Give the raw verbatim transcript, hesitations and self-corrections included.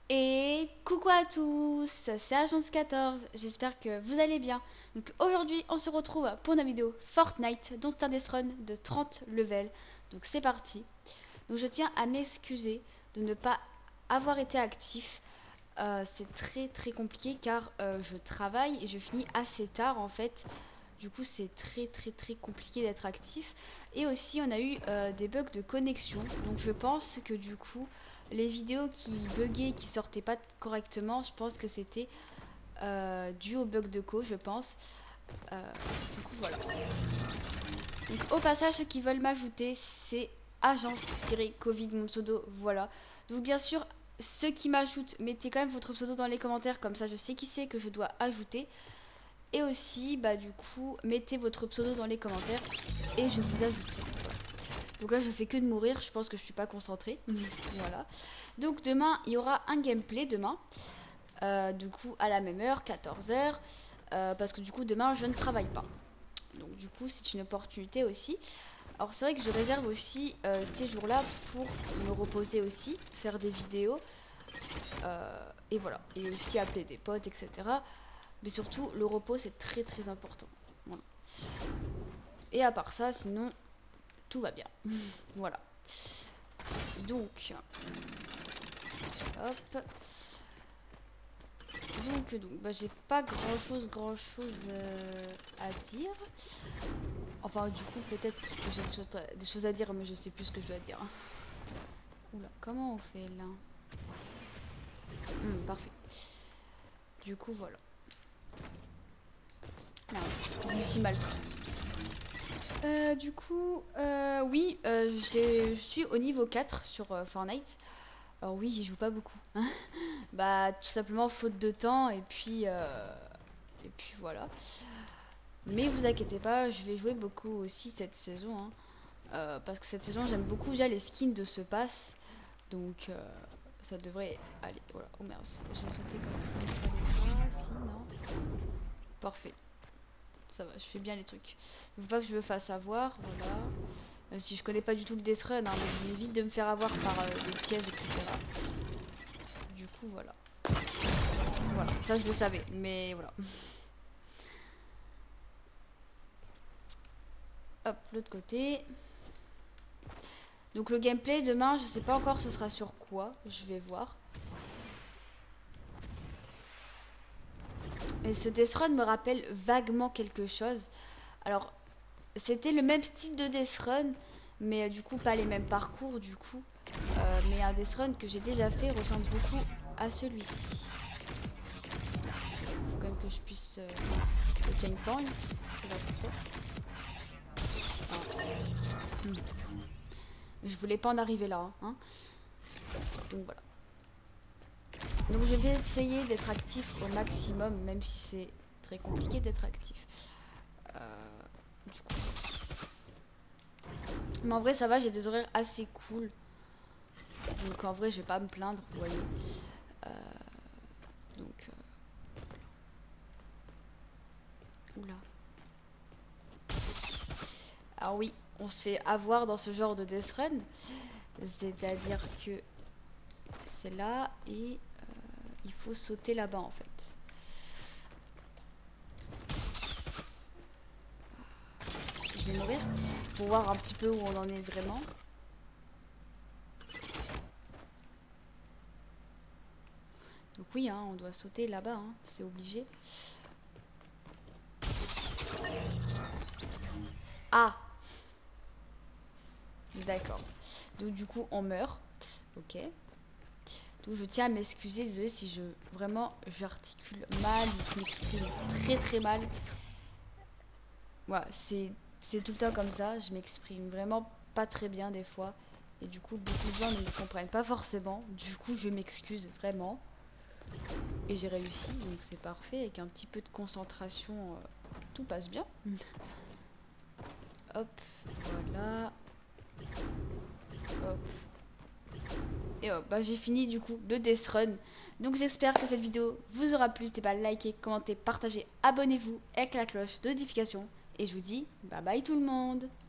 Et coucou à tous, c'est Agence quatorze, j'espère que vous allez bien. Donc aujourd'hui on se retrouve pour une vidéo Fortnite, dont c'est un death run de trente levels. Donc c'est parti. Donc je tiens à m'excuser de ne pas avoir été actif. Euh, c'est très très compliqué car euh, je travaille et je finis assez tard en fait. Du coup c'est très très très compliqué d'être actif. Et aussi on a eu euh, des bugs de connexion. Donc je pense que du coup les vidéos qui buggaient, qui sortaient pas correctement, je pense que c'était euh, dû au bug de co, je pense. Euh, du coup voilà. Donc au passage ceux qui veulent m'ajouter, c'est agence-covid mon pseudo, voilà. Donc bien sûr ceux qui m'ajoutent, mettez quand même votre pseudo dans les commentaires, comme ça je sais qui c'est que je dois ajouter. Et aussi, bah du coup, mettez votre pseudo dans les commentaires et je vous ajouterai. Voilà. Donc là, je fais que de mourir, je pense que je suis pas concentrée. Voilà. Donc demain, il y aura un gameplay demain. Euh, du coup, à la même heure, quatorze heures. Euh, parce que du coup, demain, je ne travaille pas. Donc du coup, c'est une opportunité aussi. Alors c'est vrai que je réserve aussi euh, ces jours-là pour me reposer aussi, faire des vidéos. Euh, et voilà. Et aussi appeler des potes, et cetera. Mais surtout, le repos, c'est très très important. Voilà. Et à part ça, sinon, tout va bien. Voilà. Donc, hop. Donc, donc bah, j'ai pas grand chose, grand chose euh, à dire. Enfin, du coup, peut-être que j'ai des choses, des choses à dire, mais je sais plus ce que je dois dire. Oula, comment on fait là? Hum, Parfait. Du coup, voilà. Merde, je me suis mal pris. Euh, du coup, euh, oui, euh, je suis au niveau quatre sur euh, Fortnite. Alors oui, j'y joue pas beaucoup. Bah tout simplement faute de temps et puis euh, et puis voilà. Mais vous inquiétez pas, je vais jouer beaucoup aussi cette saison, hein. Euh, parce que cette saison j'aime beaucoup déjà les skins de ce pass, donc euh, ça devrait aller. Voilà. Oh merde, j'ai sauté comme si il fallait pas. Si non, parfait. Ça va, je fais bien les trucs. Il faut pas que je me fasse avoir, voilà. Même si je connais pas du tout le death run, hein, mais j'évite de me faire avoir par euh, des pièges, et cetera. Du coup, voilà. Voilà, ça je le savais, mais voilà. Hop, l'autre côté. Donc le gameplay demain, je sais pas encore ce sera sur quoi, je vais voir. Et ce Death Run me rappelle vaguement quelque chose. Alors, c'était le même style de Death Run, mais euh, du coup pas les mêmes parcours du coup. Euh, mais un Death Run que j'ai déjà fait ressemble beaucoup à celui-ci. Faut quand même que je puisse euh, le chain point, c'est très important. Ah. Hmm. Je voulais pas en arriver là, hein. Donc voilà. Donc je vais essayer d'être actif au maximum, même si c'est très compliqué d'être actif. Euh, du coup. Mais en vrai ça va, j'ai des horaires assez cool. Donc en vrai je vais pas me plaindre, vous voyez. Euh, donc... Euh, oula. Alors oui, on se fait avoir dans ce genre de death run. C'est-à-dire que c'est là et euh, il faut sauter là-bas en fait. Je vais mourir pour voir un petit peu où on en est vraiment. Donc oui, hein, on doit sauter là-bas, hein, c'est obligé. Ah, d'accord. Donc du coup, on meurt. Ok. Donc je tiens à m'excuser, désolé si je vraiment j'articule mal, je m'exprime très très mal. Voilà, c'est c'est tout le temps comme ça, je m'exprime vraiment pas très bien des fois. Et du coup, beaucoup de gens ne me comprennent pas forcément. Du coup, je m'excuse vraiment. Et j'ai réussi, donc c'est parfait. Avec un petit peu de concentration, euh, tout passe bien. Hop, voilà. Hop. Et hop, bah j'ai fini du coup le Death Run. Donc j'espère que cette vidéo vous aura plu. N'hésitez pas à liker, commenter, partager, abonnez-vous avec la cloche de notification. Et je vous dis bye bye tout le monde.